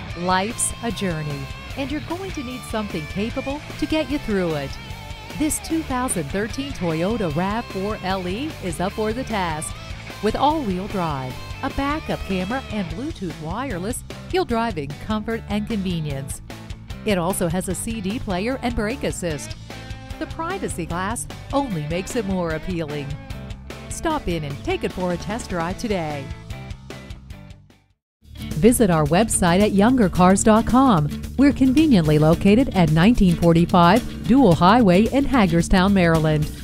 Life's a journey, and you're going to need something capable to get you through it. This 2013 Toyota RAV4 LE is up for the task. With all-wheel drive, a backup camera, and Bluetooth wireless, you'll drive in comfort and convenience. It also has a CD player and brake assist. The privacy glass only makes it more appealing. Stop in and take it for a test drive today. Visit our website at youngercars.com. We're conveniently located at 1945 Dual Highway in Hagerstown, Maryland.